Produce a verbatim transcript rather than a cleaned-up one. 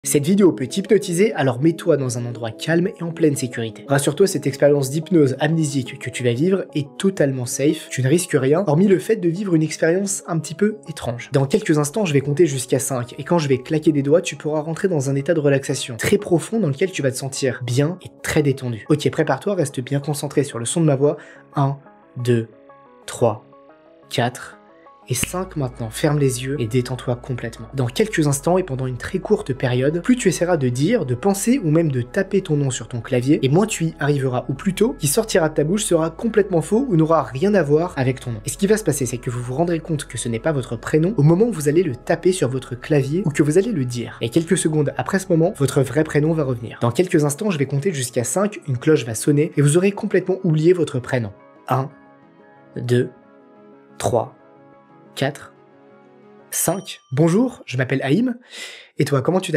Cette vidéo peut t'hypnotiser, alors mets-toi dans un endroit calme et en pleine sécurité. Rassure-toi, cette expérience d'hypnose amnésique que tu vas vivre est totalement safe, tu ne risques rien, hormis le fait de vivre une expérience un petit peu étrange. Dans quelques instants, je vais compter jusqu'à cinq, et quand je vais claquer des doigts, tu pourras rentrer dans un état de relaxation très profond dans lequel tu vas te sentir bien et très détendu. Ok, prépare-toi, reste bien concentré sur le son de ma voix. un, deux, trois, quatre... et cinq maintenant, ferme les yeux et détends-toi complètement. Dans quelques instants et pendant une très courte période, plus tu essaieras de dire, de penser ou même de taper ton nom sur ton clavier, et moins tu y arriveras, ou plutôt, qui sortira de ta bouche sera complètement faux ou n'aura rien à voir avec ton nom. Et ce qui va se passer, c'est que vous vous rendrez compte que ce n'est pas votre prénom au moment où vous allez le taper sur votre clavier ou que vous allez le dire. Et quelques secondes après ce moment, votre vrai prénom va revenir. Dans quelques instants, je vais compter jusqu'à cinq, une cloche va sonner et vous aurez complètement oublié votre prénom. un, deux, trois, quatre, cinq. Bonjour, je m'appelle Haïm. Et toi, comment tu t'appelles ?